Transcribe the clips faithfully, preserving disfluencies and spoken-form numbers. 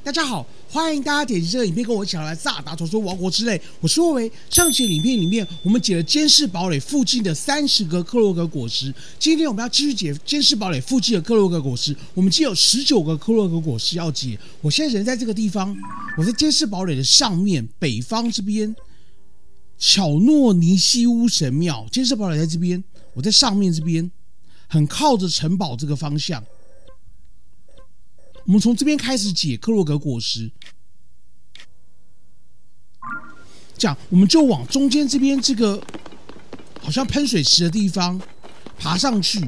大家好，欢迎大家点击这个影片，跟我一起来萨达传说王国之泪。我是霍维。上期影片里面，我们解了监视堡垒附近的三十个克洛格果实。今天我们要继续解监视堡垒附近的克洛格果实。我们既有十九个克洛格果实要解。我现在人在这个地方，我在监视堡垒的上面，北方这边，巧诺尼西乌神庙。监视堡垒在这边，我在上面这边，很靠着城堡这个方向。我们从这边开始解克洛格果实，这样我们就往中间这边这个好像喷水池的地方爬上去。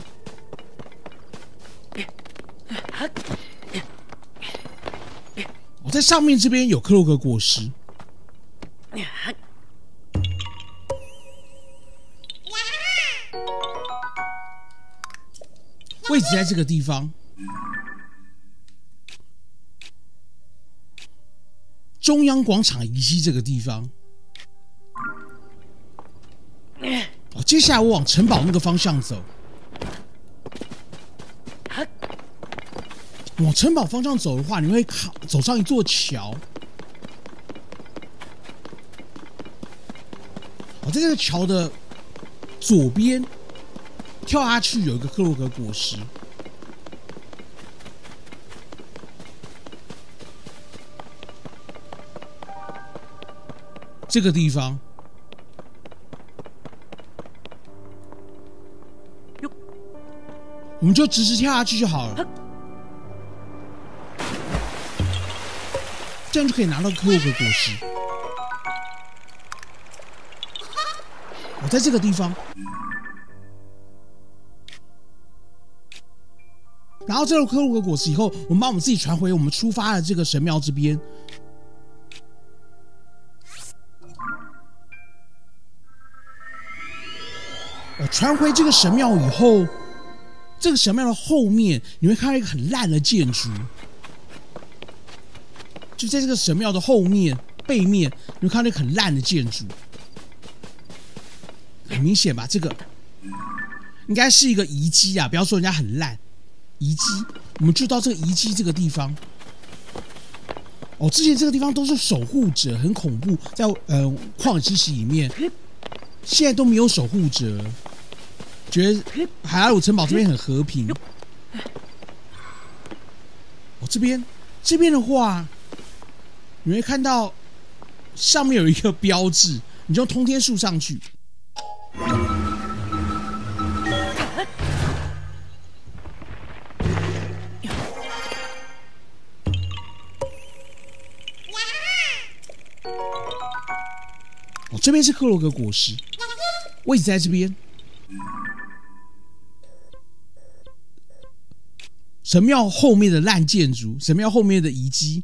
我在上面这边有克洛格果实，位置在这个地方。中央广场遗迹这个地方，哦，接下来我往城堡那个方向走，往城堡方向走的话，你会走上一座桥。哦，在这个桥的左边跳下去有一个克洛格果实。这个地方，我们就直直跳下去就好了，这样就可以拿到克洛格果实。我在这个地方，拿到这个克洛格果实以后，我们把我们自己传回我们出发的这个神庙这边。我传回这个神庙以后，这个神庙的后面你会看到一个很烂的建筑，就在这个神庙的后面背面，你会看到一个很烂的建筑，很明显吧？这个应该是一个遗迹啊！不要说人家很烂，遗迹。我们就到这个遗迹这个地方。哦，之前这个地方都是守护者，很恐怖，在呃旷野之息里面。现在都没有守护者，觉得海拉鲁城堡这边很和平。哦，这边这边的话，你会看到上面有一个标志，你就用通天术上去。哦，这边是克洛格果实。位置在这边，神庙后面的烂建筑，神庙后面的遗迹。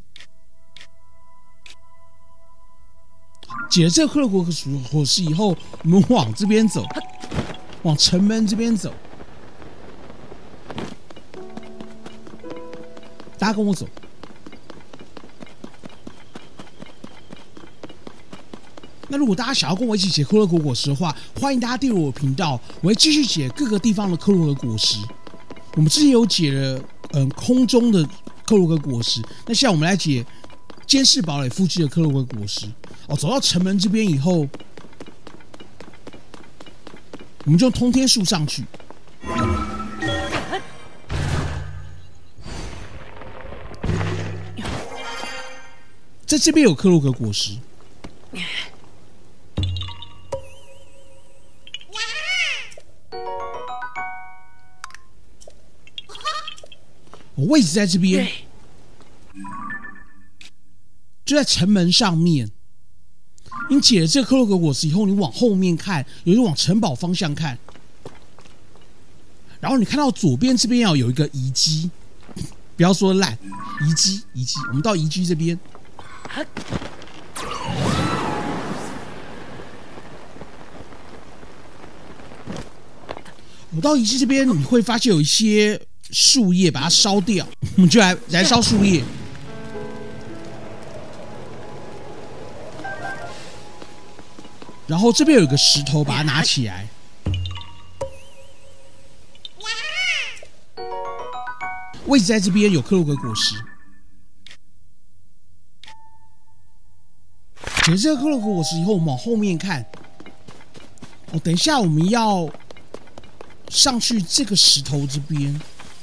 解了这个克洛格果实以后，我们往这边走，往城门这边走。大家跟我走。那如果大家想要跟我一起解克洛格果实的话，欢迎大家订阅我的频道，我会继续解各个地方的克洛格果实。我们之前有解了嗯空中的克洛格果实，那现在我们来解监视堡垒附近的克洛格果实。哦，走到城门这边以后，我们就用通天术上去。在这边有克洛格果实。我位置在这边，就在城门上面。你解了这个克洛格果实以后，你往后面看，有就往城堡方向看，然后你看到左边这边要有一个遗迹，不要说烂，遗迹遗迹。我们到遗迹这边，我到遗迹这边，你会发现有一些树叶，把它烧掉，我们就来燃烧树叶。然后这边有一个石头，把它拿起来。位置在这边有克洛格果实。 捡这个克洛格果实以后，我们往后面看。哦，等一下我们要上去这个石头这边，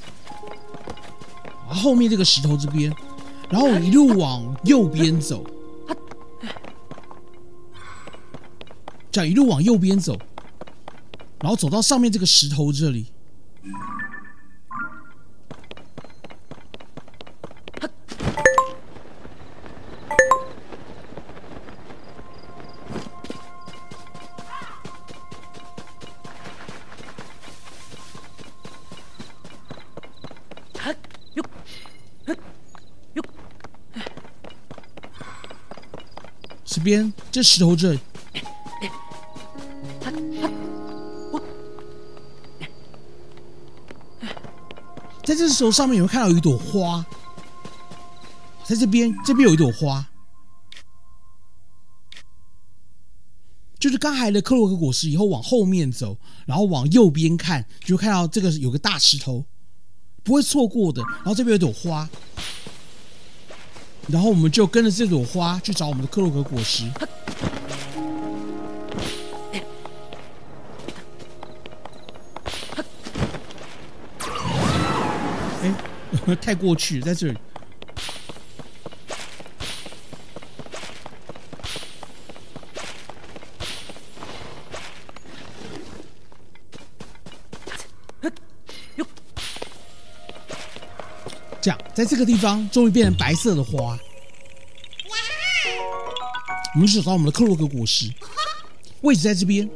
啊，后面这个石头这边，然后一路往右边走，这样一路往右边走，然后走到上面这个石头这里。这边这石头这里，在这石头上面你会看到有一朵花，在这边这边有一朵花，就是刚才的克洛格果实以后往后面走，然后往右边看，就会看到这个有个大石头，不会错过的。然后这边有一朵花。然后我们就跟着这朵花去找我们的克洛格果实。哎，太过去了，在这里。这样，在这个地方终于变成白色的花。我们去找到我们的克洛格果实，位置在这边。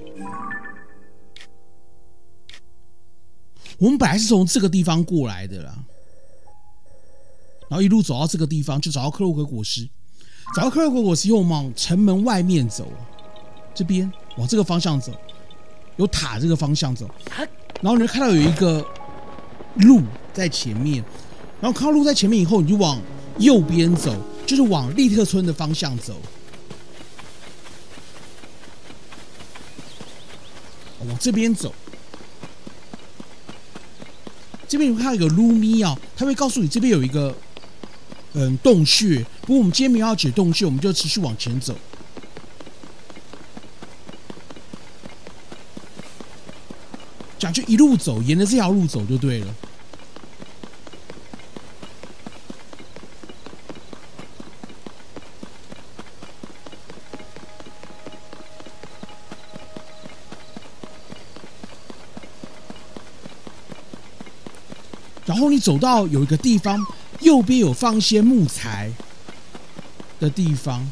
我们本来是从这个地方过来的啦，然后一路走到这个地方，就找到克洛格果实。找到克洛格果实以后，我们往城门外面走，这边往这个方向走，有塔这个方向走，然后你会看到有一个路在前面。然后看到路在前面以后，你就往右边走，就是往利特村的方向走。往这边走，这边你会看到有个卢咪啊，它会告诉你这边有一个嗯洞穴。不过我们今天没有要解洞穴，我们就持续往前走。这样就一路走，沿着这条路走就对了。然后你走到有一个地方，右边有放一些木材的地方，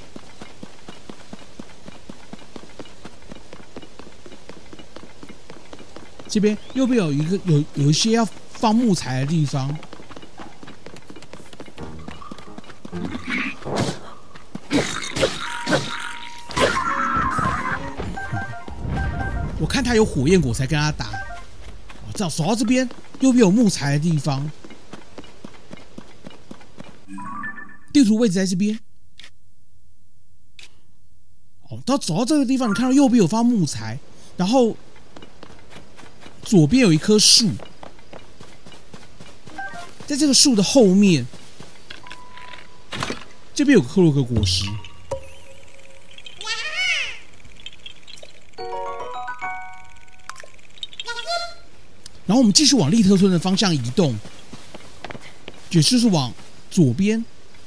这边右边有一个有有一些要放木材的地方。我看他有火焰果才跟他打。这样走到这边，右边有木材的地方，地图位置在这边。哦，到走到这个地方，你看到右边有放木材，然后左边有一棵树，在这个树的后面，这边有个克洛格果实。然后我们继续往利特村的方向移动，也就是往左边，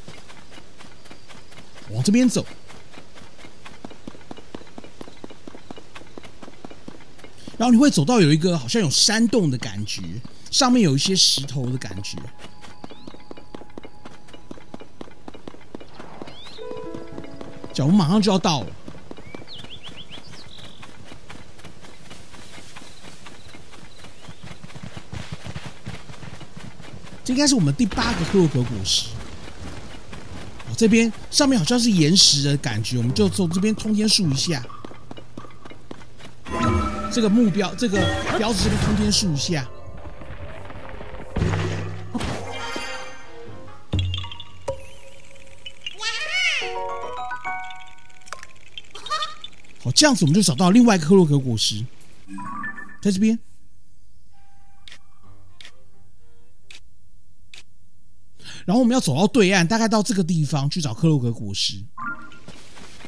往这边走。然后你会走到有一个好像有山洞的感觉，上面有一些石头的感觉。这样我们马上就要到了。这应该是我们第八个克洛格果实。哦，这边上面好像是岩石的感觉，我们就从这边通天数一下。这个目标，这个标志这边通天数一下。好，这样子我们就找到另外一个克洛格果实，在这边。然后我们要走到对岸，大概到这个地方去找克洛格果实。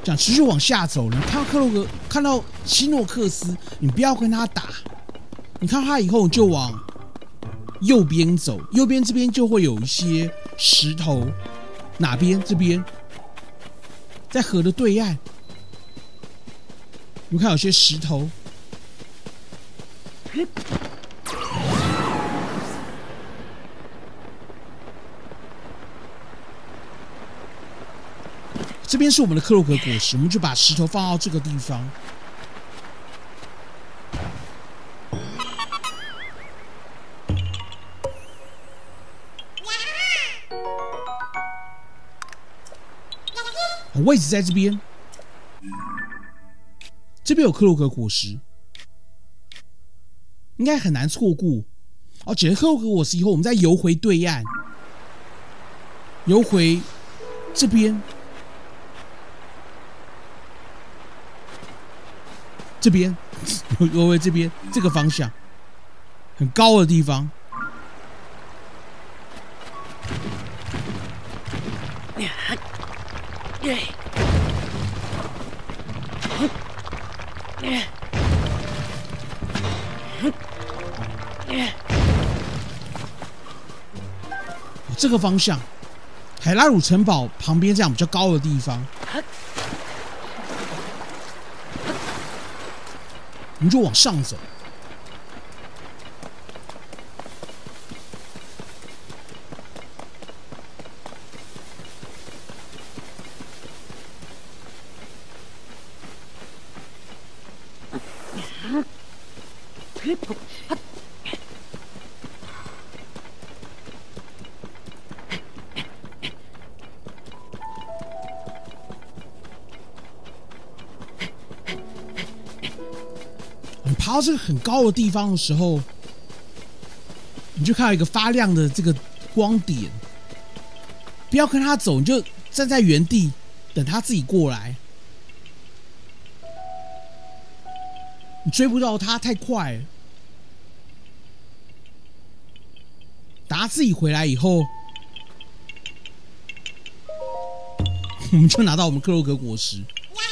想持续往下走，你看到克洛格，看到希诺克斯，你不要跟他打。你看他以后就往右边走，右边这边就会有一些石头。哪边？这边，在河的对岸，你们看有些石头。这边是我们的克洛格果实，我们就把石头放到这个地方。位置在这边，这边有克洛格果实，应该很难错过。哦，捡了克洛格果实以后，我们再游回对岸，游回这边，这边，游回这边这个方向，很高的地方。这个方向，海拉鲁城堡旁边这样比较高的地方，我们就往上走。你爬到这个很高的地方的时候，你就看到一个发亮的这个光点。不要跟他走，你就站在原地等他自己过来。你追不到他，太快了。等他自己回来以后，我们就拿到我们克洛格果实。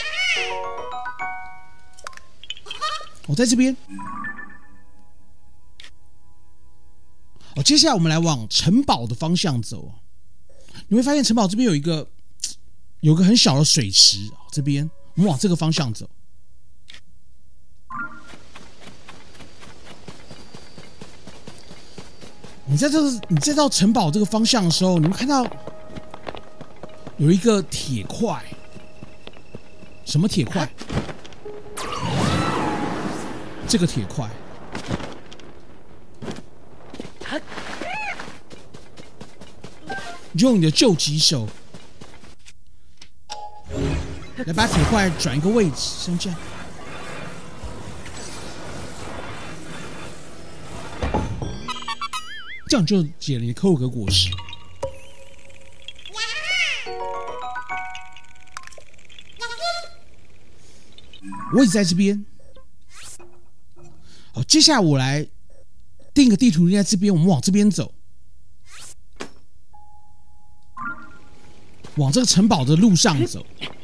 我在这边。哦，接下来我们来往城堡的方向走。你会发现城堡这边有一个有一个很小的水池，这边我们往这个方向走。你在这你在到城堡这个方向的时候，你会看到有一个铁块。什么铁块？这个铁块。你就用你的救急手来把铁块转一个位置，像这样。这样就解了你的克洛格果实。我也在这边。好，接下来我来定个地图，在这边，我们往这边走，往这个城堡的路上走。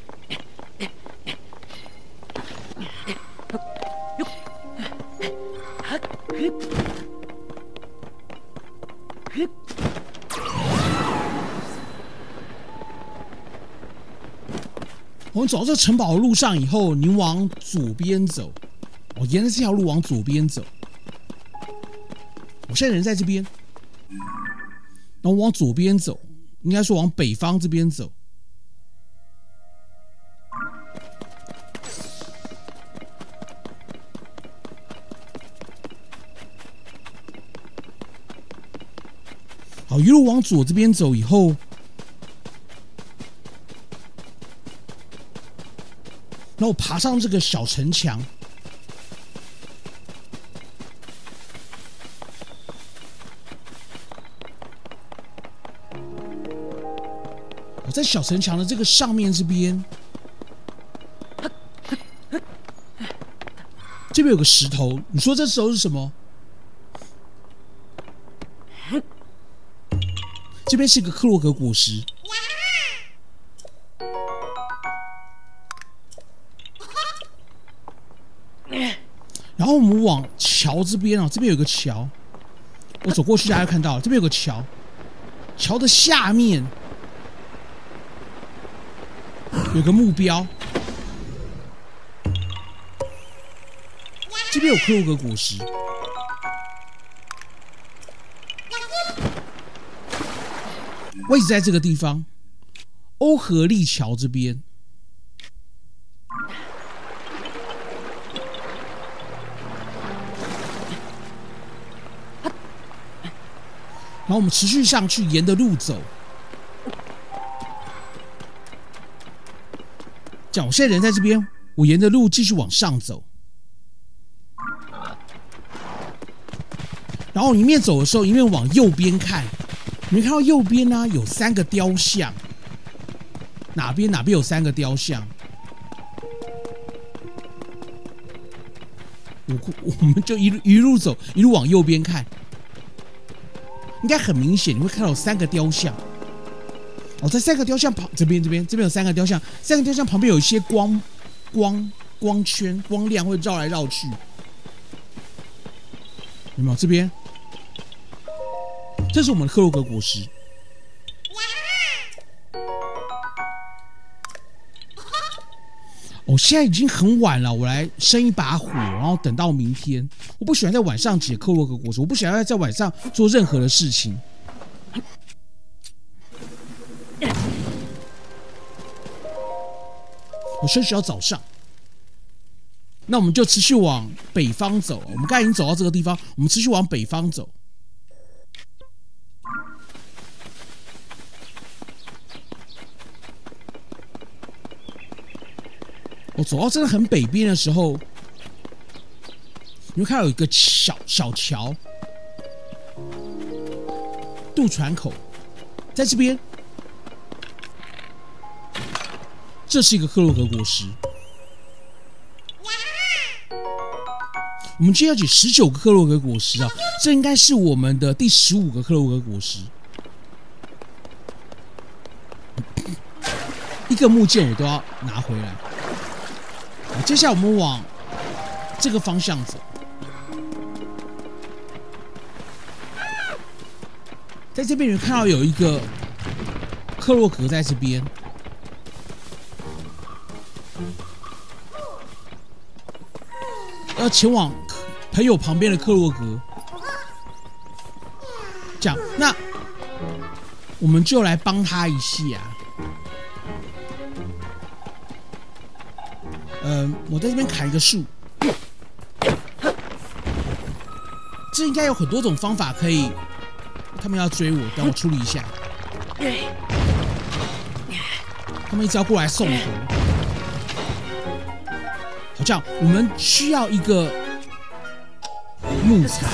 我们走到这个城堡的路上以后，你往左边走。我沿着这条路往左边走。我现在人在这边，然后往左边走，应该说往北方这边走。好，一路往左这边走以后，然后我爬上这个小城墙。我在小城墙的这个上面这边，这边有个石头，你说这石头是什么？这边是一个克洛格果实。 后我们往桥这边哦，这边有个桥，我走过去大家就看到了，这边有个桥，桥的下面有个目标，这边有克洛格果实。位置在这个地方，欧和利桥这边。然后我们持续上去，沿着路走。这样，我现在人在这边，我沿着路继续往上走。然后一面走的时候，一面往右边看。你们看到右边呢、啊、有三个雕像，哪边哪边有三个雕像？我我们就一路一路走，一路往右边看，应该很明显，你会看到有三个雕像。哦，在三个雕像旁这边这边这边有三个雕像，三个雕像旁边有一些光光光圈光亮会绕来绕去，有没有？这边。这是我们的克洛格果实。哦，现在已经很晚了，我来生一把火，然后等到明天。我不喜欢在晚上解克洛格果实，我不喜欢在晚上做任何的事情。我休息到早上，那我们就持续往北方走。我们刚才已经走到这个地方，我们持续往北方走。我走到真的很北边的时候，你会看到有一个小小桥，渡船口，在这边，这是一个克洛格果实。我们今天要解十九个克洛格果实啊，这应该是我们的第十五个克洛格果实。一个木剑我都要拿回来。接下来我们往这个方向走，在这边你看到有一个克洛格在这边，要前往朋友旁边的克洛格。这样，那我们就来帮他一下。嗯，我在这边砍一个树，这应该有很多种方法可以。他们要追我，等我处理一下。他们一直要过来送头，好像我们需要一个木材。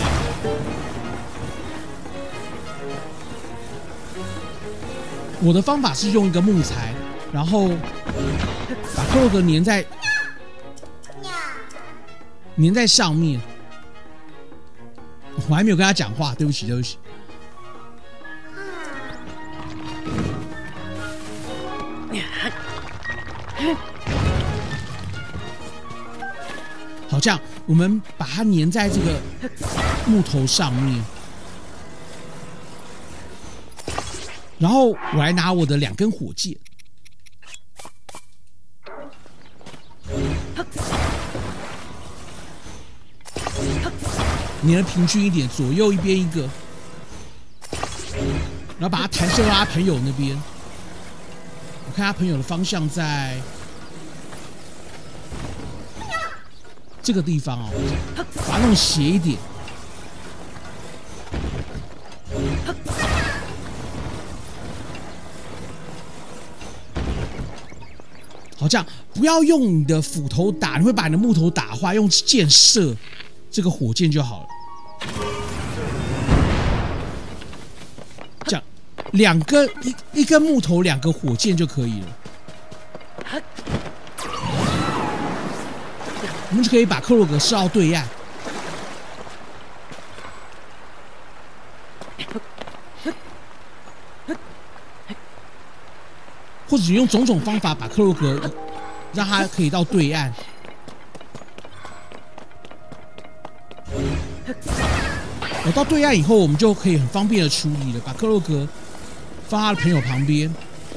我的方法是用一个木材，然后把克洛格粘在。粘在上面，我还没有跟他讲话，对不起，对不起。好，这样我们把它粘在这个木头上面，然后我来拿我的两根火箭。粘的平均一点，左右一边一个，然后把它弹射到他朋友那边。我看他朋友的方向在这个地方哦，把它弄斜一点。好，这样不要用你的斧头打，你会把你的木头打坏，用箭射这个火箭就好了。这样，两根一一根木头，两个火箭就可以了。我们就可以把克洛格射到对岸。或者你用种种方法把克洛格让他可以到对岸。 我到对岸以后，我们就可以很方便的处理了，把克洛格放他的朋友旁边。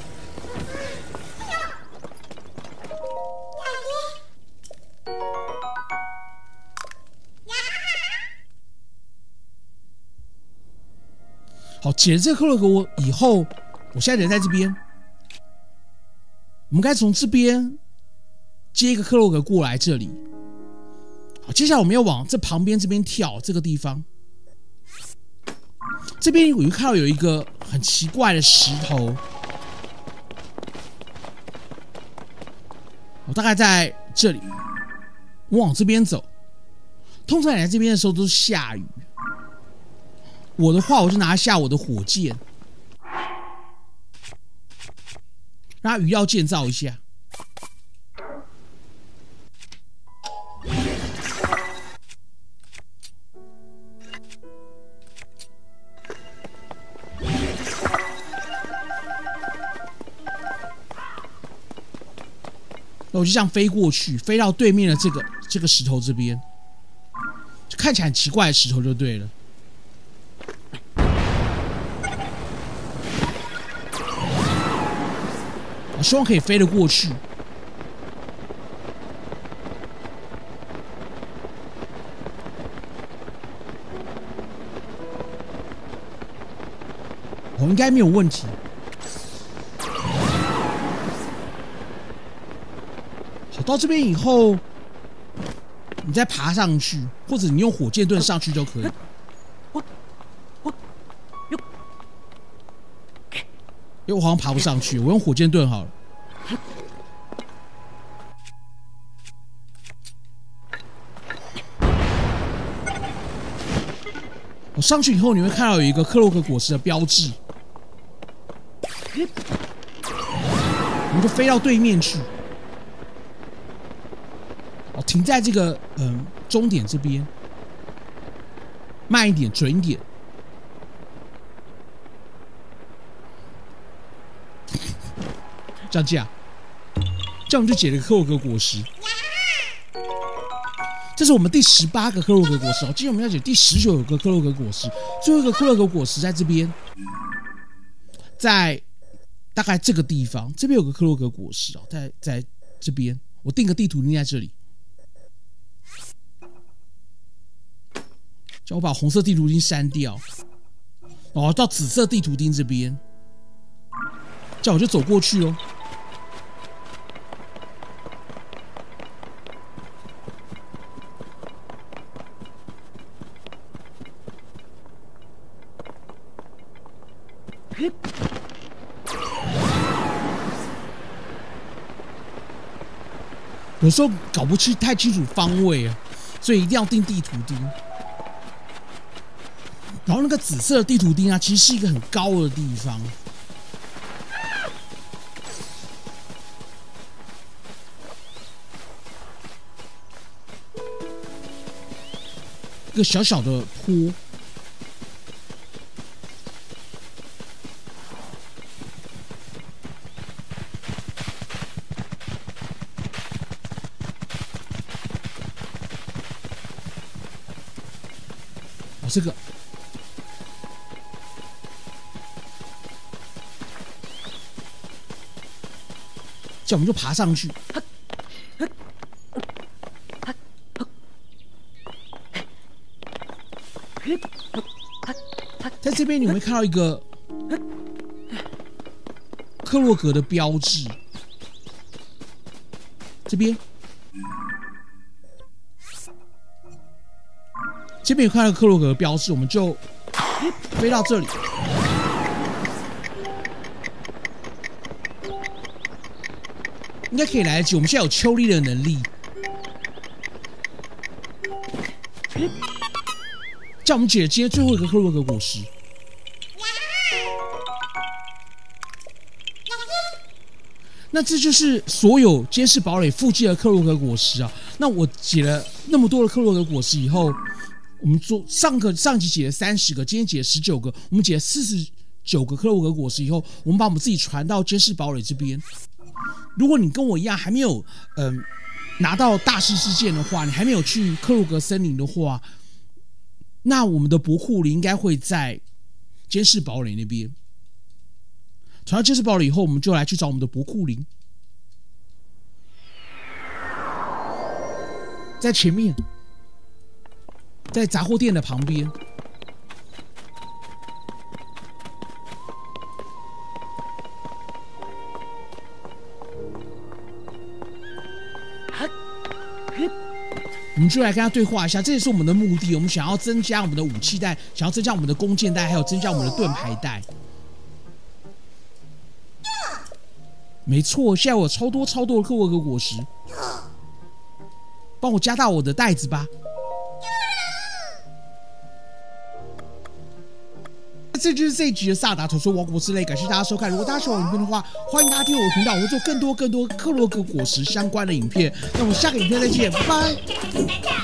好，解了这个克洛格我以后，我现在人在这边，我们该从这边接一个克洛格过来这里。好，接下来我们要往这旁边这边跳，这个地方。这边我就看到有一个很奇怪的石头，我大概在这里，我往这边走。通常你来这边的时候都是下雨，我的话我就拿下我的火箭，让它余要建造一下。那我就这样飞过去，飞到对面的这个这个石头这边，就看起来很奇怪的石头就对了。我希望可以飞得过去。我应该没有问题。到这边以后，你再爬上去，或者你用火箭盾上去就可以。因为我好像爬不上去，我用火箭盾好了。我上去以后，你会看到有一个克洛格果实的标志，我们就飞到对面去。停在这个嗯终点这边，慢一点，准一点。这样这样，这样我们就解了克洛格果实。这是我们第十八个克洛格果实哦，今天我们要解第十九个克洛格果实，最后一个克洛格果实在这边，在大概这个地方，这边有个克洛格果实哦，在在这边，我定个地图定在这里。叫我把红色地图钉删掉，哦，到紫色地图钉这边，这样我就走过去哦。有时候搞不清太清楚方位啊，所以一定要定地图钉。然后那个紫色的地图钉啊，其实是一个很高的地方。一个小小的坡。哦，这个。这样我们就爬上去。在这边你会看到一个克洛格的标志，这边，这边有看到克洛格的标志，我们就飞到这里。应该可以来得及，我们现在有秋丽的能力。叫我们解了今天最后一个克洛格果实。那这就是所有监视堡垒附近的克洛格果实啊。那我解了那么多的克洛格果实以后，我们做上个上集解了三十个，今天解了十九个，我们解了四十九个克洛格果实以后，我们把我们自己传到监视堡垒这边。如果你跟我一样还没有嗯、呃、拿到大师事件的话，你还没有去克洛格森林的话， 那我们的博库林应该会在监视堡垒那边。传到监视堡垒以后，我们就来去找我们的博库林，在前面，在杂货店的旁边。我们就来跟他对话一下，这也是我们的目的。我们想要增加我们的武器袋，想要增加我们的弓箭袋，还有增加我们的盾牌袋。没错，现在我有超多超多的克洛格果实，帮我加大我的袋子吧。这就是这一集的萨达传说王国之泪，感谢大家收看。如果大家喜欢我影片的话，欢迎大家订阅我的频道，我会做更多更多克洛格果实相关的影片。那我们下个影片再见，拜拜。